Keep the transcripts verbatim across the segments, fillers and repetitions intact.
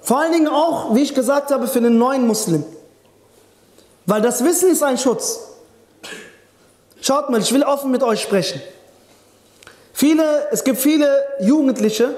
Vor allen Dingen auch, wie ich gesagt habe, für den neuen Muslim. Weil das Wissen ist ein Schutz. Schaut mal, ich will offen mit euch sprechen. Viele, es gibt viele Jugendliche,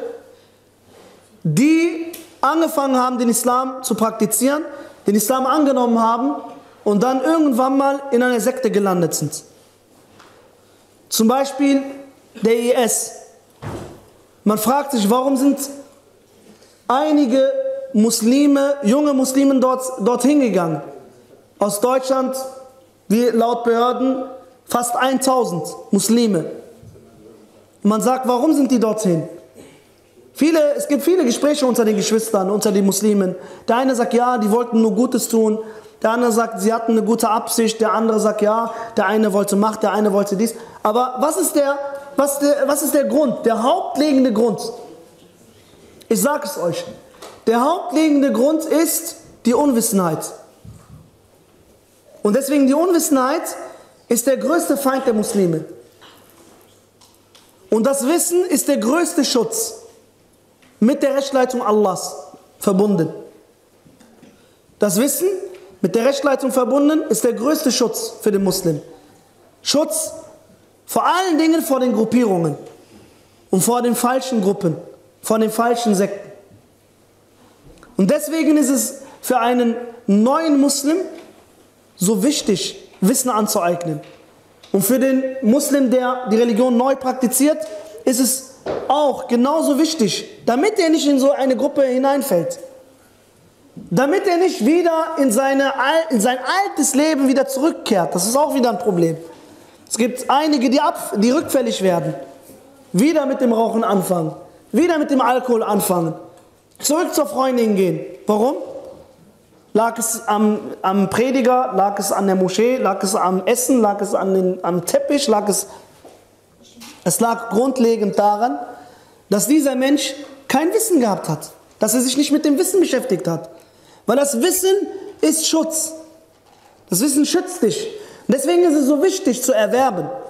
die angefangen haben, den Islam zu praktizieren, den Islam angenommen haben und dann irgendwann mal in einer Sekte gelandet sind. Zum Beispiel der I S. Man fragt sich, warum sind einige Muslime, junge Muslime dort, dorthin gegangen? Aus Deutschland, wie laut Behörden, fast tausend Muslime. Man sagt, warum sind die dorthin? Viele, es gibt viele Gespräche unter den Geschwistern, unter den Muslimen. Der eine sagt, ja, die wollten nur Gutes tun. Der andere sagt, sie hatten eine gute Absicht. Der andere sagt, ja, der eine wollte Macht, der eine wollte dies. Aber was ist der, was der, was ist der Grund, der hauptlegende Grund? Ich sage es euch. Der hauptlegende Grund ist die Unwissenheit. Und deswegen die Unwissenheit ist der größte Feind der Muslime. Und das Wissen ist der größte Schutz mit der Rechtsleitung Allahs verbunden. Das Wissen mit der Rechtsleitung verbunden ist der größte Schutz für den Muslim. Schutz vor allen Dingen vor den Gruppierungen und vor den falschen Gruppen, vor den falschen Sekten. Und deswegen ist es für einen neuen Muslim so wichtig, Wissen anzueignen. Und für den Muslim, der die Religion neu praktiziert, ist es auch genauso wichtig, damit er nicht in so eine Gruppe hineinfällt. Damit er nicht wieder in, seine, in sein altes Leben wieder zurückkehrt. Das ist auch wieder ein Problem. Es gibt einige, die, ab, die rückfällig werden. Wieder mit dem Rauchen anfangen. Wieder mit dem Alkohol anfangen. Zurück zur Freundin gehen. Warum? Lag es am, am Prediger, lag es an der Moschee, lag es am Essen, lag es an den, am Teppich, lag es... Es lag grundlegend daran, dass dieser Mensch kein Wissen gehabt hat. Dass er sich nicht mit dem Wissen beschäftigt hat. Weil das Wissen ist Schutz. Das Wissen schützt dich. Und deswegen ist es so wichtig zu erwerben.